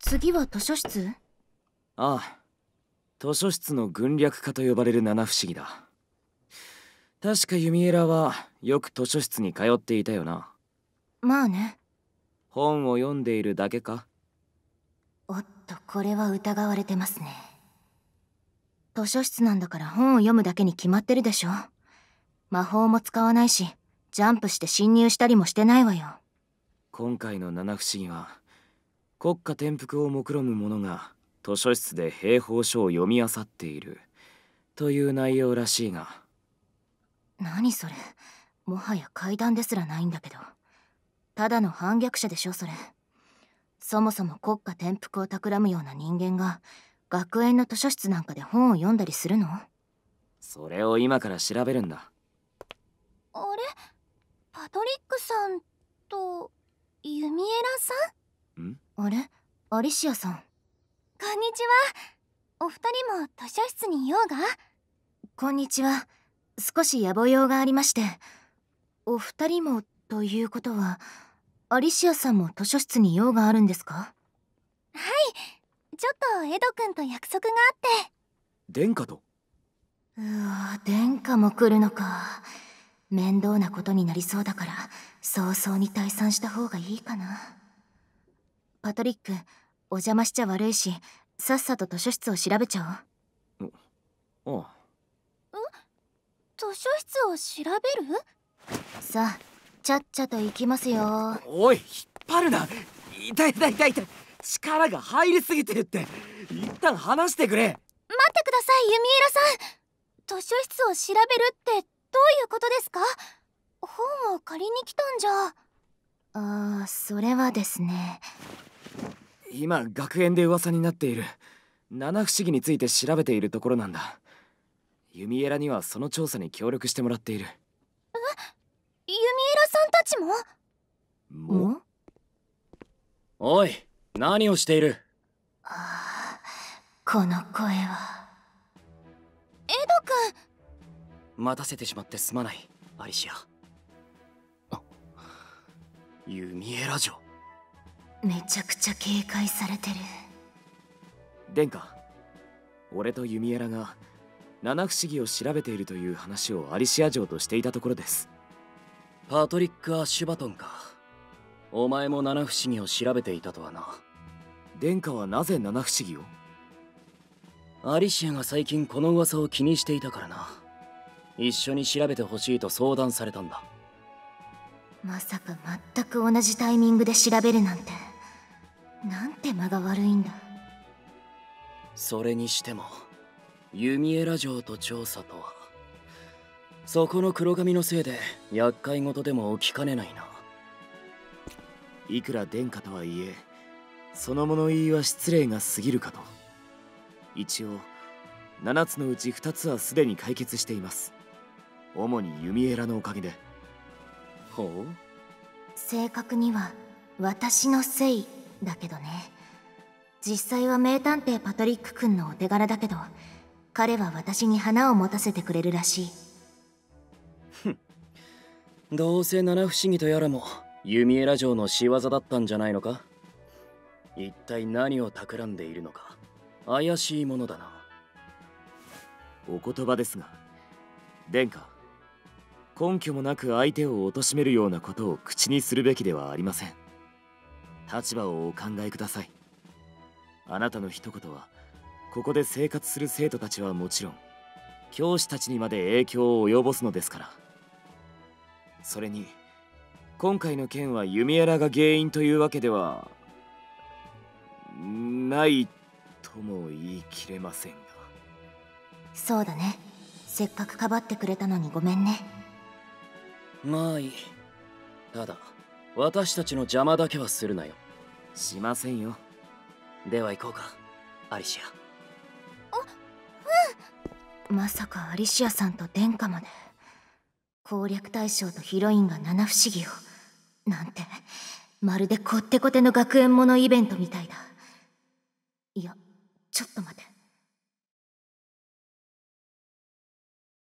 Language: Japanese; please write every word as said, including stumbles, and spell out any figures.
次は図書室？ ああ、図書室の軍略家と呼ばれる七不思議だ。確かユミエラはよく図書室に通っていたよな。 まあね。 本を読んでいるだけか？ おっと、これは疑われてますね。図書室なんだから本を読むだけに決まってるでしょ。魔法も使わないし、ジャンプして侵入したりもしてないわよ。 今回の七不思議は国家転覆を目論む者が図書室で兵法書を読み漁っているという内容らしいが。 何それ、もはや怪談ですらないんだけど。ただの反逆者でしょそれ。そもそも国家転覆を企むような人間が学園の図書室なんかで本を読んだりするの？ それを今から調べるんだ。 あれ、パトリックさんとユミエラさん？ んあれ、アリシアさん。 こんにちは。お二人も図書室に用が？ こんにちは。少し野暮用がありまして。お二人もということは、アリシアさんも図書室に用があるんですか？ はい、ちょっとエド君と約束があって。 殿下と？ うわ、殿下も来るのか。面倒なことになりそうだから早々に退散した方がいいかな。パトリック、お邪魔しちゃ悪いし、さっさと図書室を調べちゃおう。 おああ。図書室を調べる？ さあ、ちゃっちゃと行きますよ。 おい、引っ張るな。痛い痛い痛い痛い。力が入りすぎてるって。一旦離してくれ。 待ってください、ユミエラさん。図書室を調べるってどういうことですか？本を借りに来たんじゃ。 ああ、それはですね。 今学園で噂になっている七不思議について調べているところなんだ。ユミエラにはその調査に協力してもらっている。 え、ユミエラさんたちも？ も？ おい、何をしている？ ああ、この声は。 エド君。 待たせてしまってすまない、アリシア。ユミエラ城。 めちゃくちゃ警戒されてる。 殿下、俺とユミエラが七不思議を調べているという話をアリシア城としていたところです。パトリック・アッシュバトンか。お前も七不思議を調べていたとはな。殿下はなぜ七不思議を？アリシアが最近この噂を気にしていたからな。一緒に調べてほしいと相談されたんだ。 まさか全く同じタイミングで調べるなんて。なんて間が悪いんだ。 それにしてもユミエラ城と調査とは、そこの黒髪のせいで厄介事でも起きかねないな。いくら殿下とはいえ、その物言いは失礼が過ぎるかと。一応ななつのうちふたつはすでに解決しています。主にユミエラのおかげで。ほう？ 正確には私のせいだけどね。実際は名探偵パトリック君のお手柄だけど、彼は私に花を持たせてくれるらしい。 ふん、どうせ七不思議とやらもユミエラ城の仕業だったんじゃないのか。一体何を企んでいるのか怪しいものだな。お言葉ですが、殿下、根拠もなく相手を貶めるようなことを口にするべきではありません。立場をお考えください。あなたの一言はここで生活する生徒たちはもちろん、教師たちにまで影響を及ぼすのですから。それに今回の件はユミエラが原因というわけではないとも言い切れませんが。 そうだね。せっかくかばってくれたのにごめんね。 まあいい。ただ私たちの邪魔だけはするなよ。しませんよ。では行こうか、アリシア。 あ、 うん。まさかアリシアさんと殿下まで。攻略対象とヒロインが七不思議をなんて、まるでこってこての学園ものイベントみたいだ。いや、ちょっと待て。